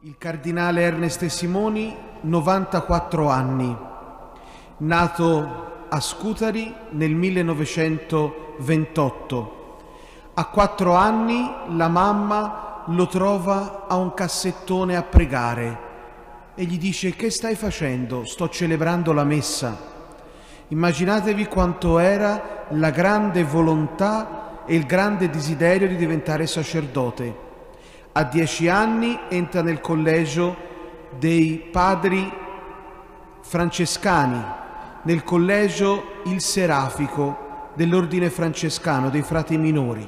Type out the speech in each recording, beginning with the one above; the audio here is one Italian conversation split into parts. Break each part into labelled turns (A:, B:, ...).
A: Il cardinale Ernest Simoni, 94 anni, nato a Scutari nel 1928. A 4 anni la mamma lo trova a un cassettone a pregare e gli dice: «Che stai facendo?» «Sto celebrando la messa». Immaginatevi quanto era la grande volontà e il grande desiderio di diventare sacerdote. A 10 anni entra nel collegio dei padri francescani, nel collegio il Serafico dell'ordine francescano, dei frati minori.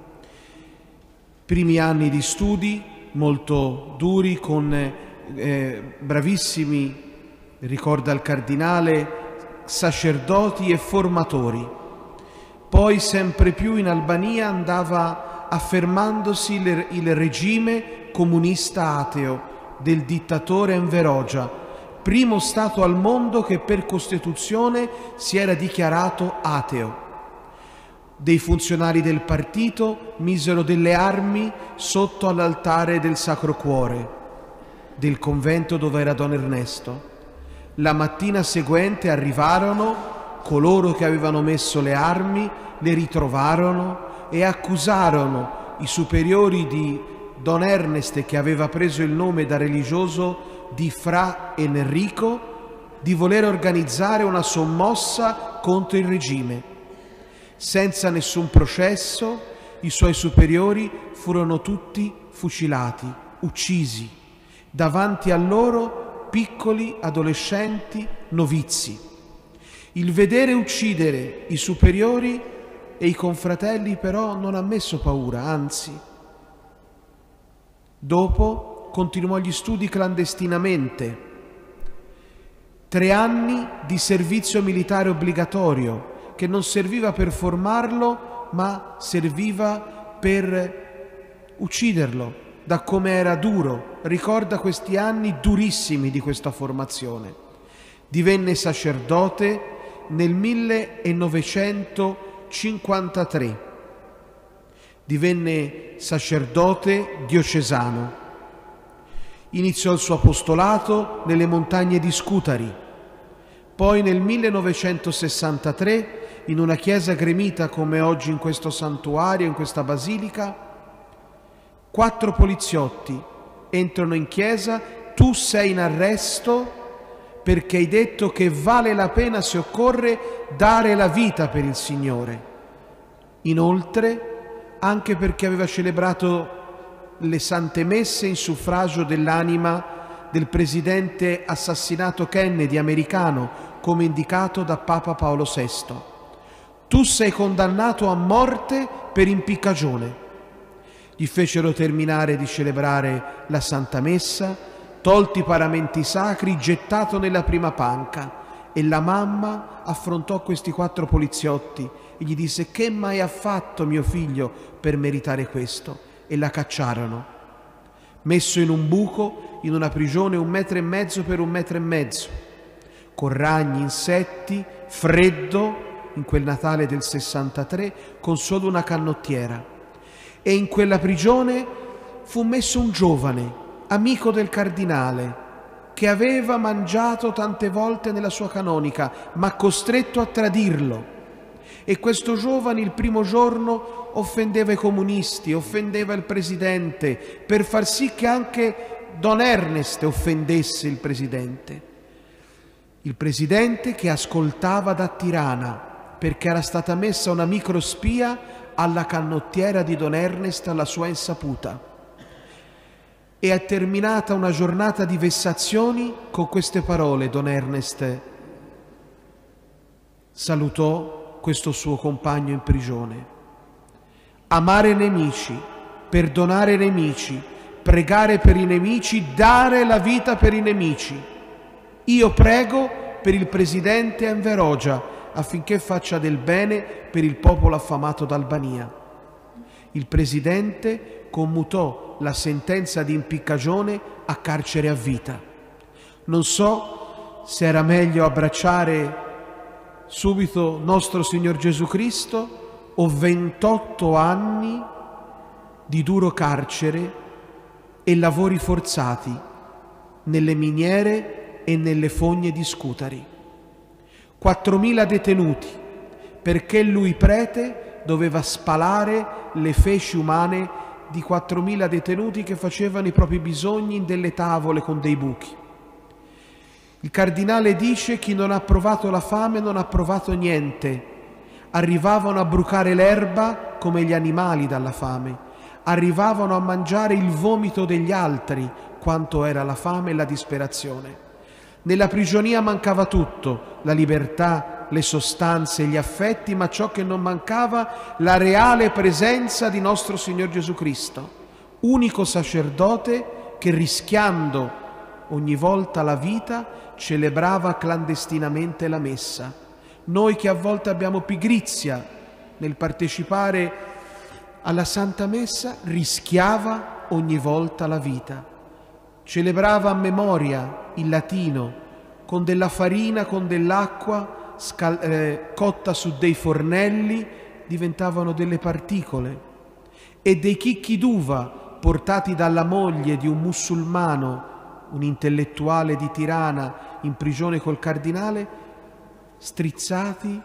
A: Primi anni di studi molto duri, con bravissimi, ricorda il cardinale, sacerdoti e formatori. Poi sempre più in Albania andava affermandosi il regime comunista ateo del dittatore Enver Hoxha, primo Stato al mondo che per Costituzione si era dichiarato ateo. Dei funzionari del partito misero delle armi sotto all'altare del Sacro Cuore, del convento dove era Don Ernesto. La mattina seguente arrivarono coloro che avevano messo le armi, le ritrovarono e accusarono i superiori di Don Ernest, che aveva preso il nome da religioso di Fra Enrico, di voler organizzare una sommossa contro il regime. Senza nessun processo, i suoi superiori furono tutti fucilati, uccisi, davanti a loro piccoli adolescenti novizi. Il vedere uccidere i superiori e i confratelli però non ha messo paura, anzi. Dopo continuò gli studi clandestinamente. 3 anni di servizio militare obbligatorio, che non serviva per formarlo, ma serviva per ucciderlo, da come era duro. Ricorda questi anni durissimi di questa formazione. Divenne sacerdote nel 1953. Divenne sacerdote diocesano. Iniziò il suo apostolato nelle montagne di Scutari. Poi nel 1963, in una chiesa gremita come oggi in questo santuario, in questa basilica, 4 poliziotti entrano in chiesa: «Tu sei in arresto perché hai detto che vale la pena, se occorre, dare la vita per il Signore». Inoltre, anche perché aveva celebrato le Sante Messe in suffragio dell'anima del presidente assassinato Kennedy americano, come indicato da Papa Paolo VI. «Tu sei condannato a morte per impiccagione». Gli fecero terminare di celebrare la Santa Messa, tolti i paramenti sacri, gettato nella prima panca, e la mamma affrontò questi 4 poliziotti e gli disse: «Che mai ha fatto mio figlio per meritare questo?» E la cacciarono. Messo in un buco, in una prigione 1,5 metri per 1,5 metri, con ragni, insetti, freddo, in quel Natale del 63, con solo una canottiera. E in quella prigione fu messo un giovane, amico del cardinale, che aveva mangiato tante volte nella sua canonica, ma costretto a tradirlo. E questo giovane il primo giorno offendeva i comunisti, offendeva il presidente, per far sì che anche Don Ernest offendesse il presidente. Il presidente che ascoltava da Tirana, perché era stata messa una microspia alla canottiera di Don Ernest alla sua insaputa. E è terminata una giornata di vessazioni con queste parole. Don Ernest salutò questo suo compagno in prigione: amare i nemici, perdonare i nemici, pregare per i nemici, dare la vita per i nemici. Io prego per il presidente Enver Hoxha affinché faccia del bene per il popolo affamato d'Albania. Il presidente commutò la sentenza di impiccagione a carcere a vita. Non so se era meglio abbracciare subito nostro Signor Gesù Cristo o 28 anni di duro carcere e lavori forzati nelle miniere e nelle fogne di Scutari. 4.000 detenuti, perché lui prete doveva spalare le feci umane di 4.000 detenuti che facevano i propri bisogni in delle tavole con dei buchi. Il cardinale dice: chi non ha provato la fame non ha provato niente. Arrivavano a brucare l'erba come gli animali dalla fame, arrivavano a mangiare il vomito degli altri, quanto era la fame e la disperazione. Nella prigionia mancava tutto: la libertà, le sostanze, gli affetti, ma ciò che non mancava, la reale presenza di nostro Signor Gesù Cristo, unico sacerdote che, rischiando ogni volta la vita, celebrava clandestinamente la messa. Noi che a volte abbiamo pigrizia nel partecipare alla Santa Messa, rischiava ogni volta la vita. Celebrava a memoria in latino, con della farina, con dell'acqua cotta su dei fornelli, diventavano delle particole, e dei chicchi d'uva portati dalla moglie di un musulmano, un intellettuale di Tirana in prigione col cardinale, strizzati,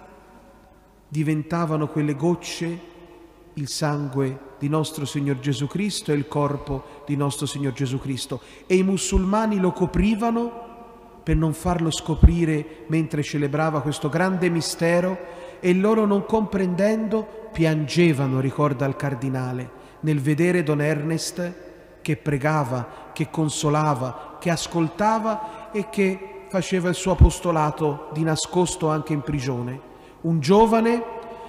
A: diventavano quelle gocce il sangue di nostro Signor Gesù Cristo e il corpo di nostro Signor Gesù Cristo, e i musulmani lo coprivano per non farlo scoprire mentre celebrava questo grande mistero, e loro, non comprendendo, piangevano, ricorda il cardinale, nel vedere Don Ernest che pregava, che consolava, che ascoltava e che faceva il suo apostolato di nascosto anche in prigione. Un giovane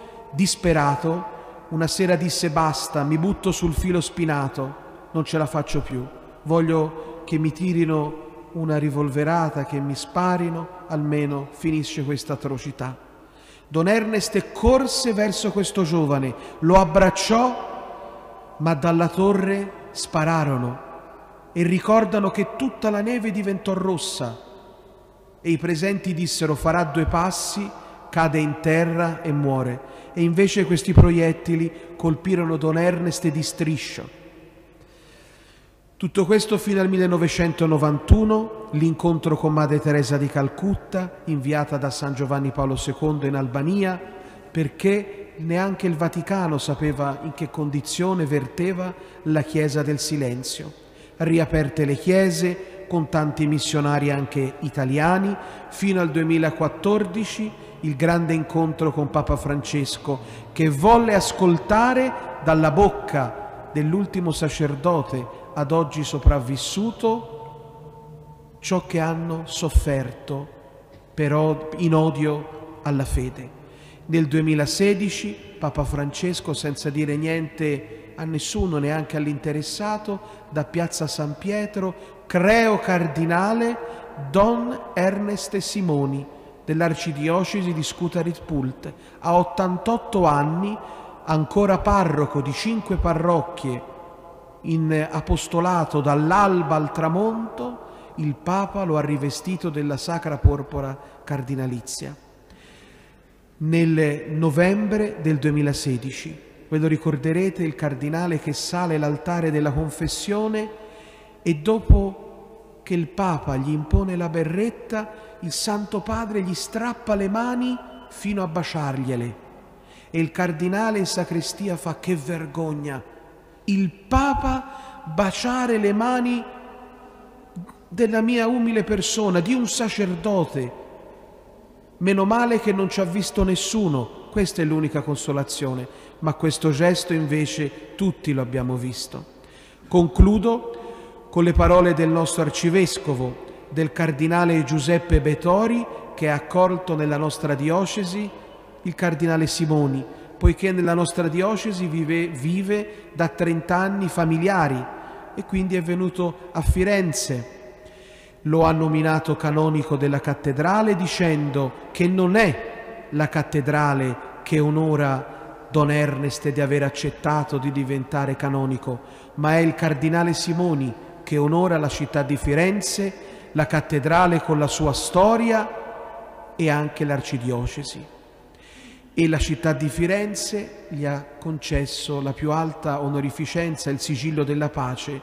A: disperato una sera disse: basta, mi butto sul filo spinato, non ce la faccio più, voglio che mi tirino una rivolverata, che mi sparino, almeno finisce questa atrocità. Don Ernest corse verso questo giovane, lo abbracciò, ma dalla torre spararono, e ricordano che tutta la neve diventò rossa, e i presenti dissero: farà 2 passi, cade in terra e muore. E invece questi proiettili colpirono Don Ernest di striscio. Tutto questo fino al 1991, l'incontro con Madre Teresa di Calcutta, inviata da San Giovanni Paolo II in Albania, perché neanche il Vaticano sapeva in che condizione verteva la Chiesa del Silenzio. Riaperte le chiese, con tanti missionari anche italiani, fino al 2014, il grande incontro con Papa Francesco, che volle ascoltare dalla bocca dell'ultimo sacerdote ad oggi sopravvissuto ciò che hanno sofferto però in odio alla fede. Nel 2016 Papa Francesco, senza dire niente a nessuno, neanche all'interessato, da Piazza San Pietro creo cardinale Don Ernest Simoni dell'arcidiocesi di Scutari-Pult. A 88 anni, ancora parroco di 5 parrocchie in apostolato dall'alba al tramonto, il Papa lo ha rivestito della Sacra Porpora cardinalizia. Nel novembre del 2016, ve lo ricorderete, il cardinale che sale l'altare della confessione e dopo che il Papa gli impone la berretta, il Santo Padre gli strappa le mani fino a baciargliele, e il cardinale in sacrestia fa: che vergogna, il Papa baciare le mani della mia umile persona, di un sacerdote. Meno male che non ci ha visto nessuno, questa è l'unica consolazione, ma questo gesto invece tutti lo abbiamo visto. Concludo con le parole del nostro arcivescovo, del cardinale Giuseppe Betori, che ha accolto nella nostra diocesi il cardinale Simoni, poiché nella nostra diocesi vive da 30 anni familiari e quindi è venuto a Firenze. Lo ha nominato canonico della cattedrale, dicendo che non è la cattedrale che onora Don Ernest di aver accettato di diventare canonico, ma è il cardinale Simoni che onora la città di Firenze, la cattedrale con la sua storia e anche l'arcidiocesi. E la città di Firenze gli ha concesso la più alta onorificenza, il sigillo della pace,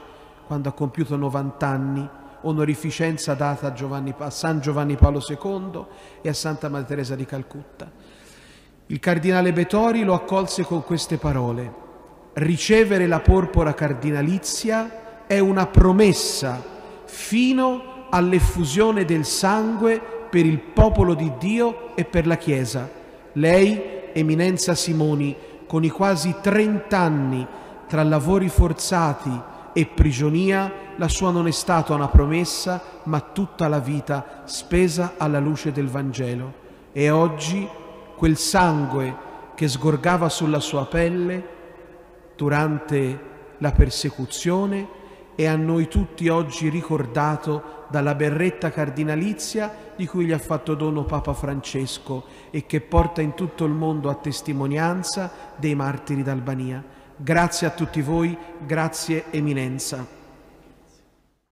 A: quando ha compiuto 90 anni, onorificenza data a San Giovanni Paolo II e a Santa Madre Teresa di Calcutta. Il cardinale Betori lo accolse con queste parole: ricevere la porpora cardinalizia è una promessa fino all'effusione del sangue per il popolo di Dio e per la Chiesa. Lei, Eminenza Simoni, con i quasi 30 anni tra lavori forzati e prigionia, la sua non è stata una promessa, ma tutta la vita spesa alla luce del Vangelo. E oggi quel sangue che sgorgava sulla sua pelle durante la persecuzione è a noi tutti oggi ricordato dalla berretta cardinalizia di cui gli ha fatto dono Papa Francesco e che porta in tutto il mondo a testimonianza dei martiri d'Albania. Grazie a tutti voi, grazie Eminenza.